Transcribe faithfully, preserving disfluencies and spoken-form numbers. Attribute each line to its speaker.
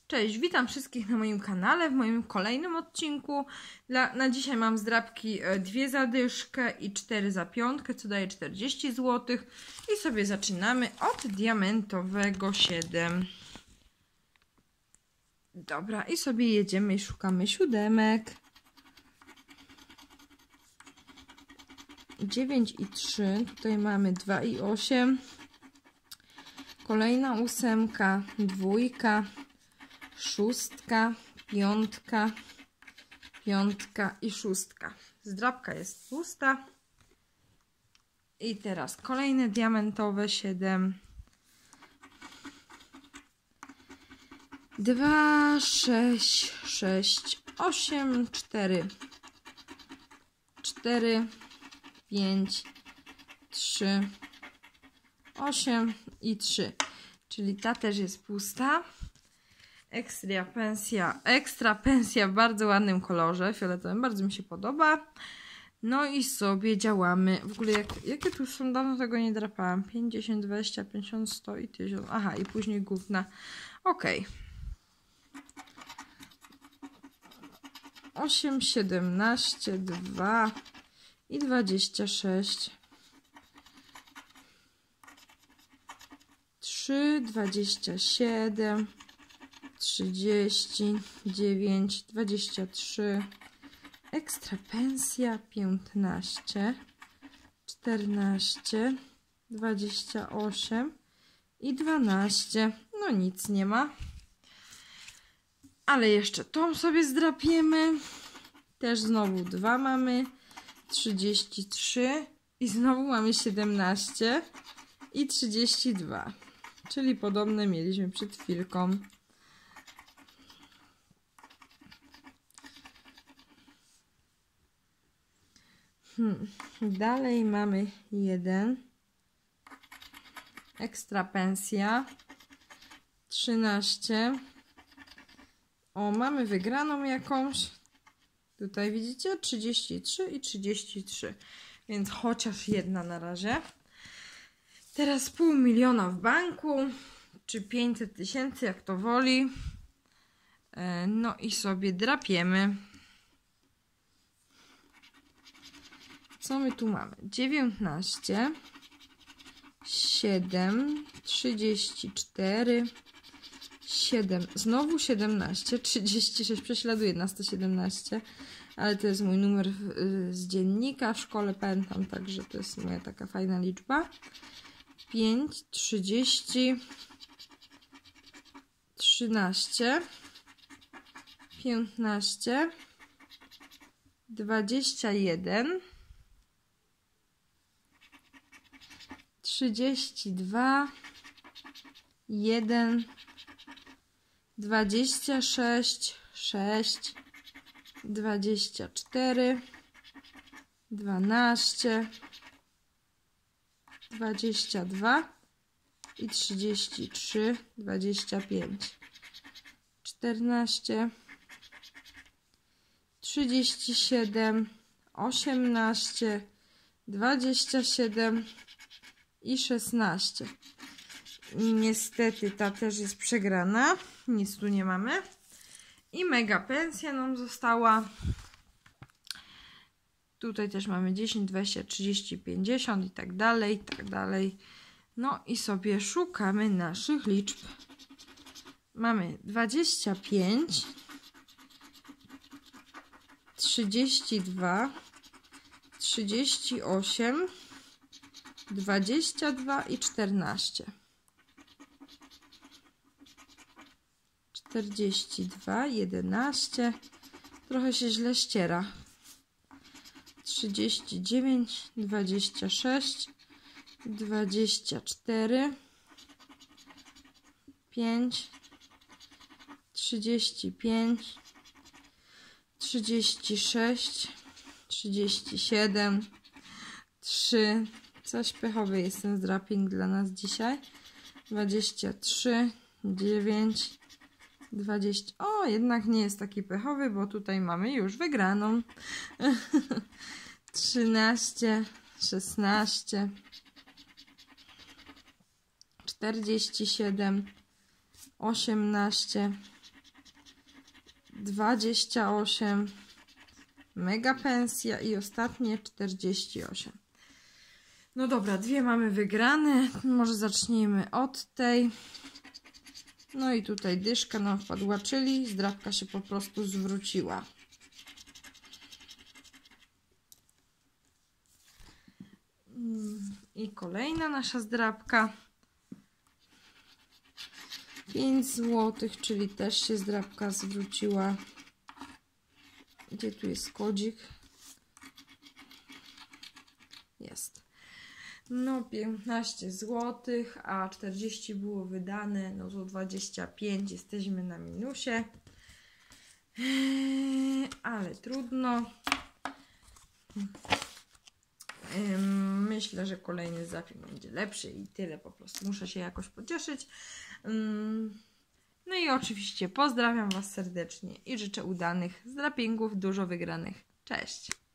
Speaker 1: Cześć, witam wszystkich na moim kanale, w moim kolejnym odcinku. Dla, na dzisiaj mam zdrabki dwie za dyszkę i cztery za piątkę, co daje czterdzieści złotych. I sobie zaczynamy od diamentowego siedem. Dobra, i sobie jedziemy i szukamy siódemek. dziewięć i trzy, tutaj mamy dwa i osiem. Kolejna ósemka, dwójka, szóstka, piątka, piątka i szóstka. Zdrabka jest pusta. I teraz kolejne diamentowe siedem. dwa, sześć, sześć, osiem, cztery, cztery, pięć, trzy, osiem i trzy. Czyli ta też jest pusta. Ekstra pensja, ekstra pensja w bardzo ładnym kolorze, fioletowym, bardzo mi się podoba. No i sobie działamy. W ogóle jak, jakie tu są, dawno tego nie drapałam. pięćdziesiąt, dwadzieścia, pięćdziesiąt, sto i tysiąc. Aha, i później główna. Ok. osiem, siedemnaście, dwa i dwadzieścia sześć. trzy, dwadzieścia siedem, trzydzieści dziewięć, dwadzieścia trzy, ekstra pensja piętnaście, czternaście, dwadzieścia osiem i dwanaście. No nic nie ma. Ale jeszcze tą sobie zdrapiemy. Też znowu dwa mamy, trzydzieści trzy i znowu mamy siedemnaście i trzydzieści dwa. Czyli podobne mieliśmy przed chwilką. Hmm. Dalej mamy jeden. Ekstra pensja. trzynaście. O, mamy wygraną jakąś. Tutaj widzicie? trzydzieści trzy i trzydzieści trzy. Więc chociaż jedna na razie. Teraz pół miliona w banku. Czy pięćset tysięcy, jak to woli. No i sobie drapiemy. Co my tu mamy? dziewiętnaście, siedem, trzydzieści cztery, siedem, znowu siedemnaście, trzydzieści sześć, prześladuję na sto siedemnaście, ale to jest mój numer z dziennika, w szkole pamiętam, także to jest moja taka fajna liczba. pięć, trzydzieści, trzynaście, piętnaście, dwadzieścia jeden, trzydzieści dwa, jeden, dwadzieścia sześć, sześć, dwadzieścia cztery, dwanaście, dwadzieścia dwa i trzydzieści trzy, dwadzieścia pięć, czternaście, trzydzieści siedem, osiemnaście, dwadzieścia siedem i szesnaście. Niestety ta też jest przegrana. Nic tu nie mamy. I mega pensja nam została. Tutaj też mamy dziesięć, dwadzieścia, trzydzieści, pięćdziesiąt i tak dalej, i tak dalej. No i sobie szukamy naszych liczb. Mamy dwadzieścia pięć, trzydzieści dwa, trzydzieści osiem, dwadzieścia dwa i czternaście. czterdzieści dwa, jedenaście. Trochę się źle ściera. trzydzieści dziewięć, dwadzieścia sześć, dwadzieścia cztery, pięć, trzydzieści pięć, trzydzieści sześć, trzydzieści siedem, trzy. Coś pechowy jest ten zdraping dla nas dzisiaj. dwadzieścia trzy, dziewięć, dwadzieścia. O, jednak nie jest taki pechowy, bo tutaj mamy już wygraną. trzynaście, szesnaście, czterdzieści siedem, osiemnaście, dwadzieścia osiem, mega pensja i ostatnie czterdzieści osiem. No dobra, dwie mamy wygrane. Może zacznijmy od tej. No i tutaj dyszka nam wpadła, czyli zdrabka się po prostu zwróciła. I kolejna nasza zdrabka. pięć złotych, czyli też się zdrabka zwróciła. Gdzie tu jest kodzik? Jest. No piętnaście złotych, a czterdzieści było wydane, no to dwadzieścia pięć, jesteśmy na minusie. Eee, ale trudno. Eee, myślę, że kolejny zapił będzie lepszy i tyle, po prostu muszę się jakoś pocieszyć. Eee, no i oczywiście pozdrawiam Was serdecznie i życzę udanych zdrapingów, dużo wygranych. Cześć!